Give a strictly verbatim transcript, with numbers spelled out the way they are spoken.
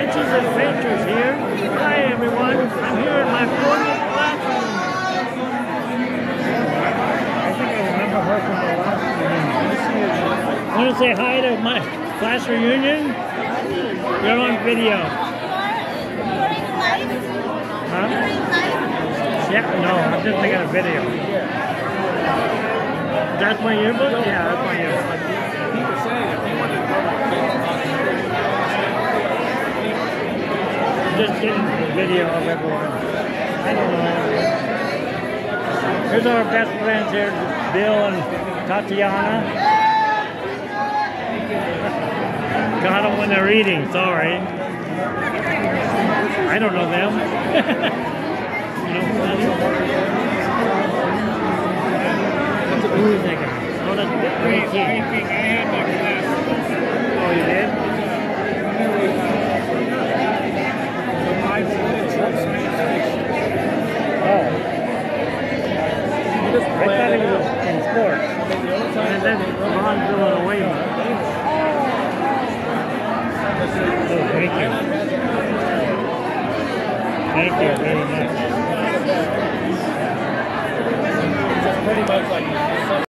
Richie's Adventures here. Hi everyone, I'm here in my fortieth classroom. I think I remember her from the last reunion. Want to say hi to my class reunion? You're on video. Huh? Yeah, no, I'm just making a video. That's my yearbook? Yeah, that's my yearbook. Just getting a video of everyone. I don't know. Here's our best friends here, Bill and Tatiana. Got them when they're eating, sorry. I don't know them. You know who that is? Who is that guy? Oh, that's Ray King. Oh, you did? Oh. I thought he was in sports. And then Ron blew it away. Oh, thank you. Thank you very much. It's pretty much like